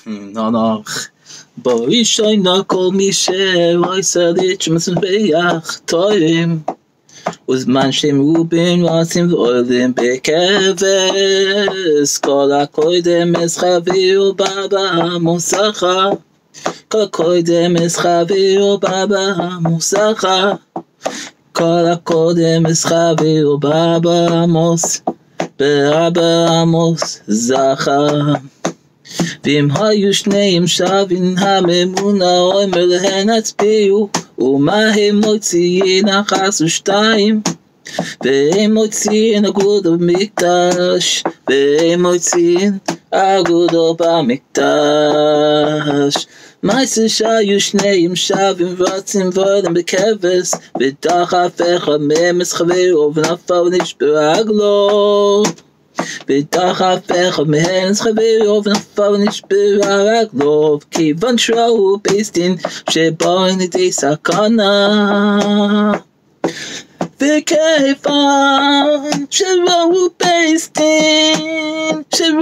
נונח בראשונה כל מי שעושה מזבח טועים וזמן שמרובים רצים ועולים בכבש כל הקודם חבירו בבא מוסחה כל הקודם חבירו בבא מוסחה כל הקודם חבירו בבא מוס באבא עמוס זכר ואם היו שניהם שווים הממונה אומר להן הצביעו ומה הם מוציאים אחת ושתיים והם מוציאים אגודו במקדש והם מוציאים אגודו במקדש מעשה שהיו שניהם שווים ורצים ועולים בכבש ודחף אחד מהם חברו ונפל ונשבר רגלו ודחף אחד מהם חברו ונפל ונשבר רגלו כיוון שראו בית-דין שבאו לידי סכנה וכיוון שראו בית-דין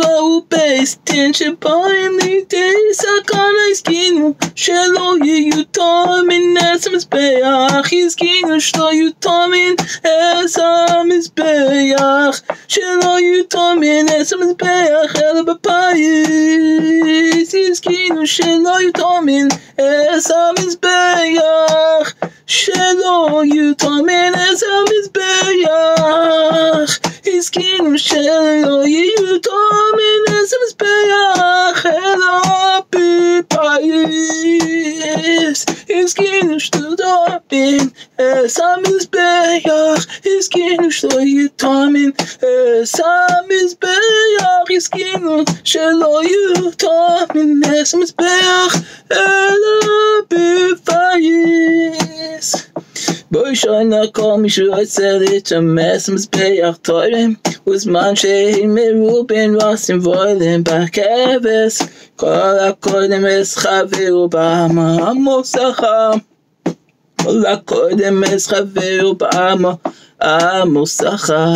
שבאו לידי סכנה הסכינו שלא יהיו טומאים נס המזבח הסכינו שלא יהיו טומאים נס המזבח שלא יהיו טומאים נס המזבח אלא בפיס הסכינו שלא יהיו טומאים נס המזבח שלא יהיו טומאים נס המזבח הסכינו שלא יהיו טומאים נס המזבח אלא בפיס הסכינו שלא טומאים נס המזבח הסכינו שלא יהיו טומאים נס המזבח הסכינו שלא יהיו טומאים נס המזבח אלא בפיס בראשונה כל מי שרוצה להתאמץ מזבח טועים וזמן שהם מרובים רצים ועולים בכבש כל הקודם חברו בבא מוסחה כל הקודם חברו בבא מוסחה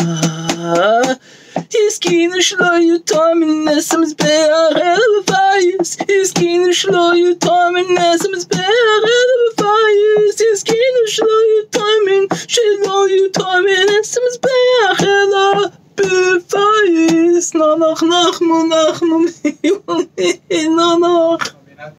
הסכינו שלא יהיו טומאים נס המזבח אלא בפיס הסכינו שלא יהיו טומאים נס המזבח אלא בפיס הסכינו שלא יהיו טומאים נס המזבח אלא בפיס נח